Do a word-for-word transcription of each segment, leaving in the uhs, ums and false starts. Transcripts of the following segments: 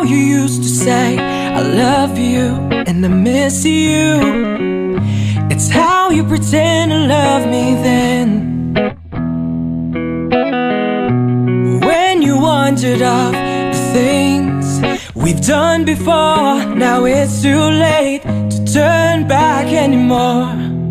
you used to say I love you and I miss you. It's how you pretend to love me then. When you wandered off the things we've done before, now it's too late to turn back anymore.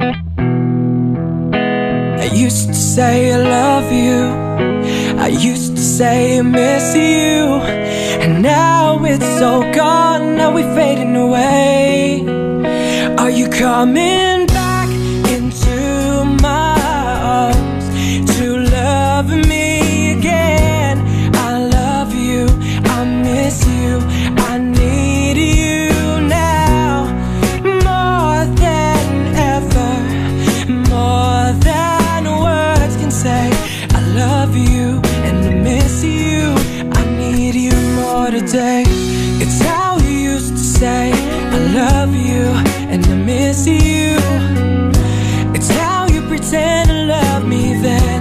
I used to say I love you, I used to say I miss you, and now it's all gone, now we're fading away. Are you coming back into my arms to love me again? I love you, I miss you, I need you now, more than ever, more than words can say. I love you and I miss you, I need you more today. It's how you used to say I love you and I miss you. It's how you pretend to love me then.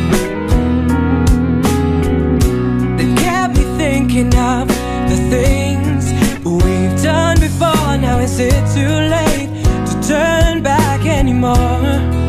That kept me thinking of the things we've done before. Now is it too late to turn back anymore?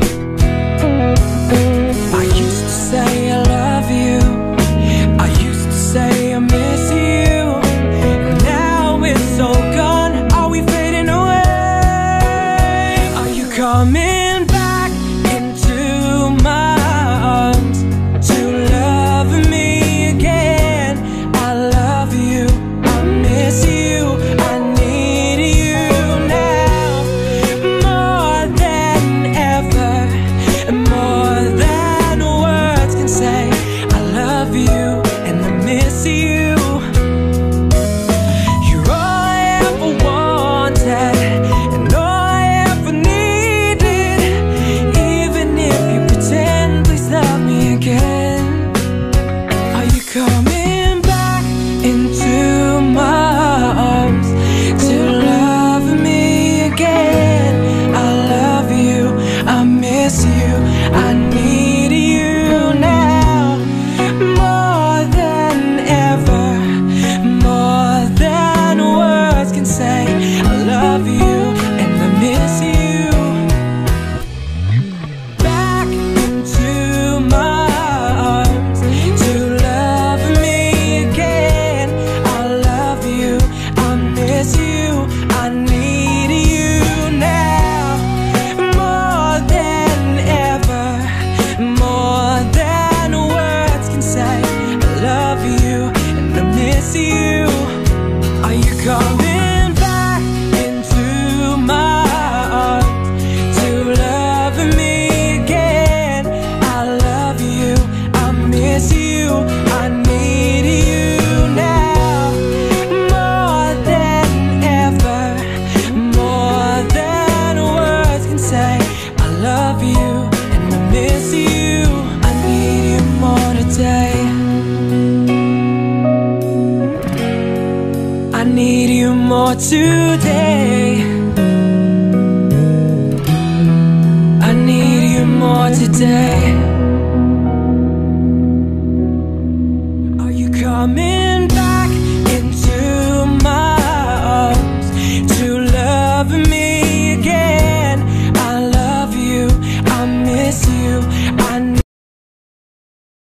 I used to say I love you, I used to say I miss you, and now it's all gone, are we fading away? Are you coming back into my arms to love me again? I love you, I miss you, I need you now, more than ever, more than words can say. I love you and I miss you. You're all I ever wanted and all I ever needed. Even if you pretend, please love me again. Are you coming back into my arms to love me again? I love you, I miss you, I need you now, more than ever, more than words can say. I love you and I miss you. Back into my arms to love me again. I love you, I miss you, I need you now, more than ever, more than words can say. I love you and I miss you. Are you coming back into my arms to love me again? I love you, I miss you, I need you now, more than ever, more than words can say. I love you and I miss you, I need you more today. I need you more today. I need you more today. Are you coming back into my arms to love me again? I love you, I miss you, I need